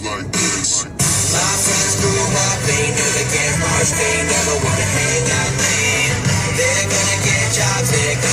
like this. My friends grew up, they never get much, they never wanna hang out, man. They're gonna get jobs, they're gonna